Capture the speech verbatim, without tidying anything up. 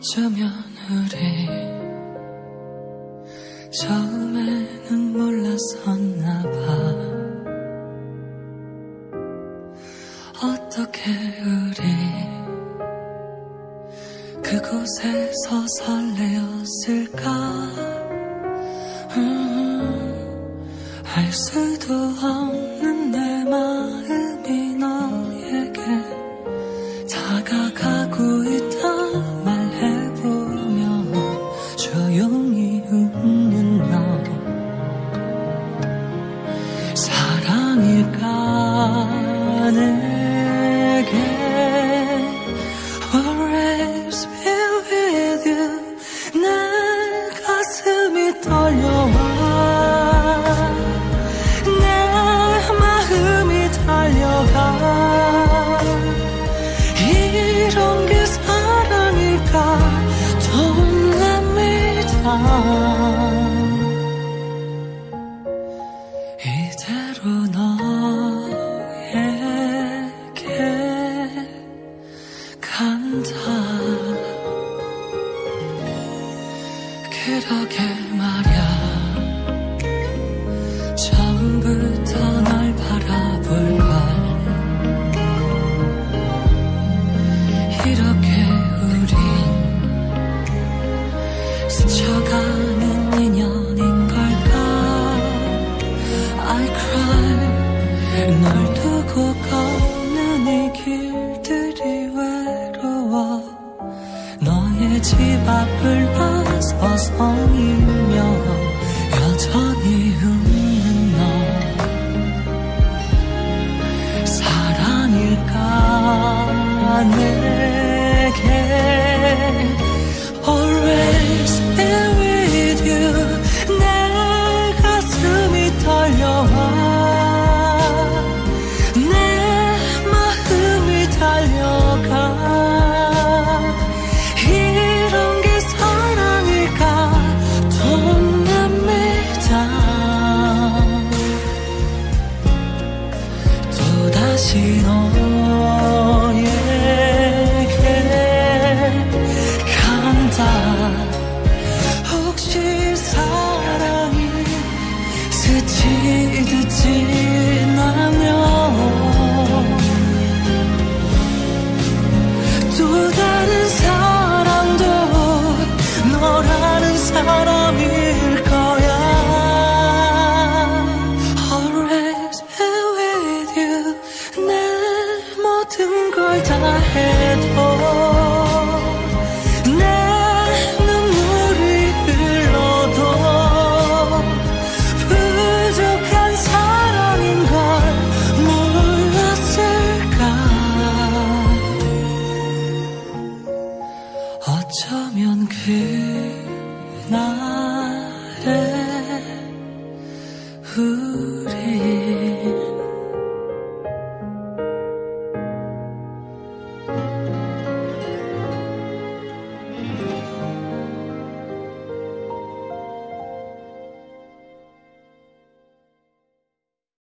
어쩌면 우리 처음에는 몰랐었나 봐. 어떻게 우리 그곳에서 설레었을까. 음, 알 수도 없는 내 마음이 너에게 다가가고 있다 말해보며 조용히 웃는 너. 사랑일까 내게 Always be with you. 내 가슴이 떨려와 내 마음이 달려가. 이런 게 사랑일까. Don't let me down. 이대로 너에게 간다. 그러게 말야. 처음부터 널 바라볼걸. 이렇게 우린 스쳐가는 인연인 걸까. I cry. 널 두고 걷는 이 길들이 외로워. 너의 집 앞을 나서성이며 여전히 웃는 너. 사랑일까 내게 Always be with you. 내 가슴이 떨려와 내 마음이 달려가. 이런 게 사랑일까. Don't let me down. 또다시 너에게 간다. 혹시 사랑이 스치듯 지나면 또 다른 사람도 너라는 사람일 거야. Always be with you. 내 모든 걸 다 해